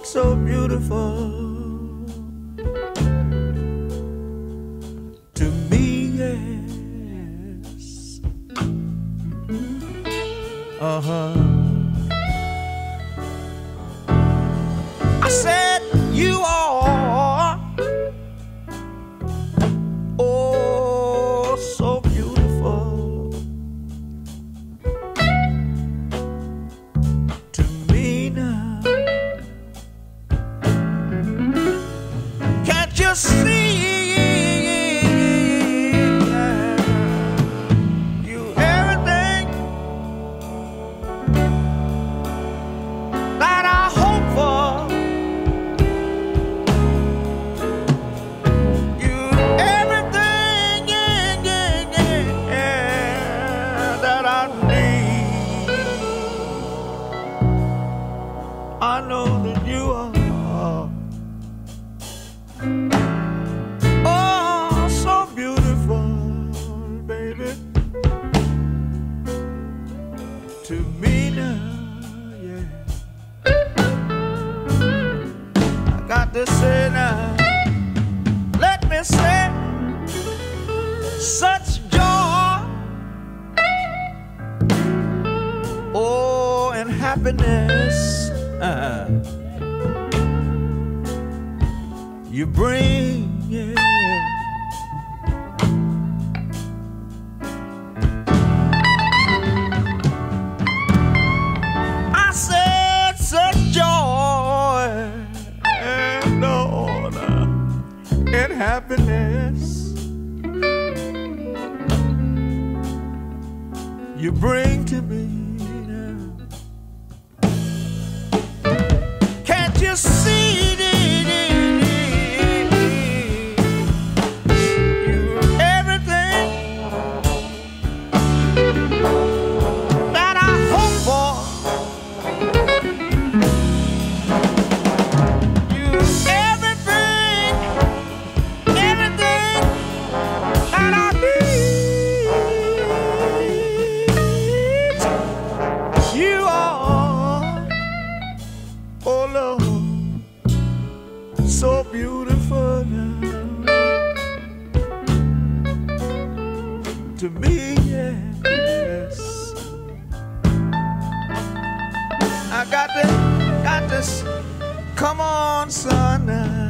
so beautiful to me, yes. I said you are oh so beautiful to me now. Can't you see? I know that you are oh so beautiful, baby, to me now, yeah. I got to say now, let me say, such joy, oh, and happiness you bring, yeah. I said such joy and order and happiness you bring to me. You see you everything that I hope for. You everything that I need. You are, oh Lord, so beautiful now to me, yes. I got this. Come on, son. Now.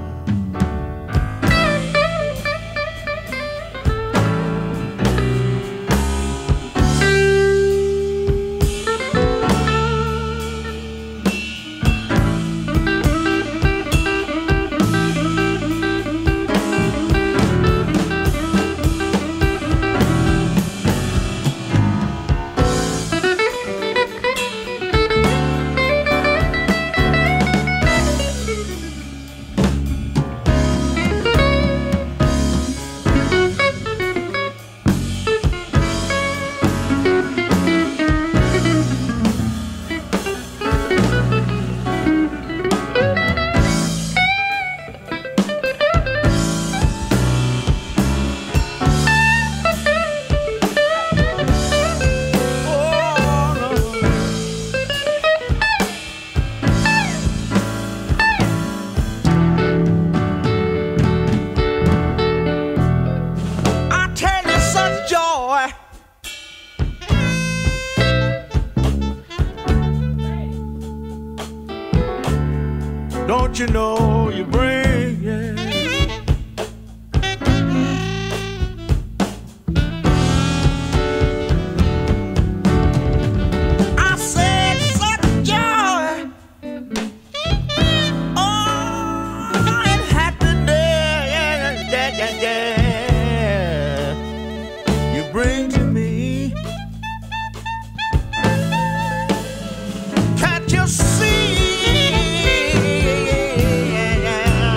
Don't you know you bring, yeah. I said such joy, oh, and happiness, yeah. You bring to me. Can't you see?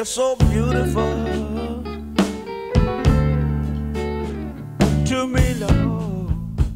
you're so beautiful to me, Lord.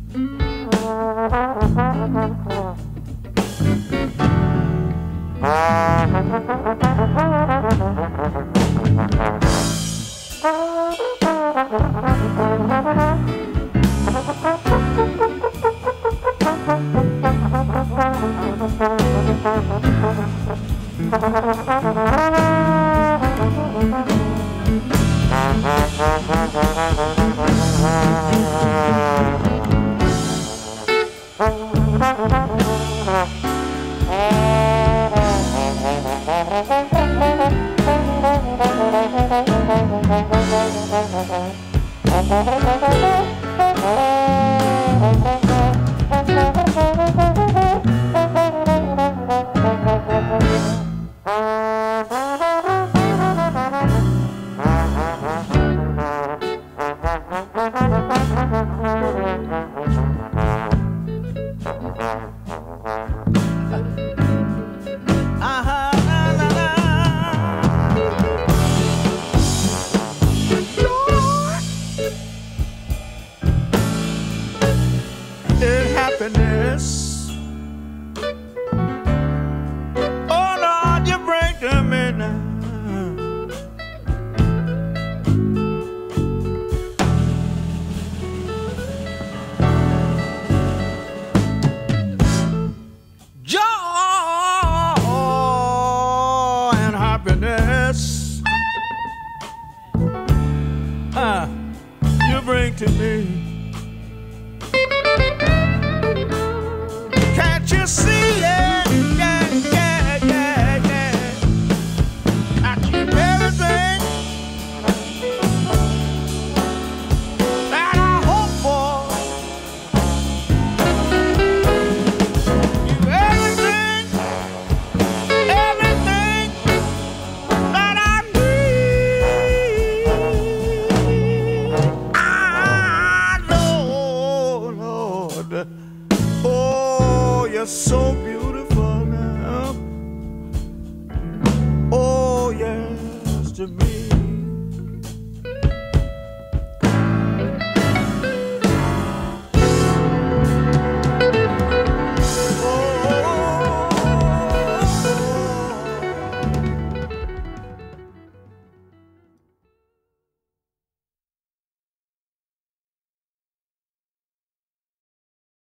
Happiness, oh Lord, you bring to me now. Joy and happiness, you bring to me.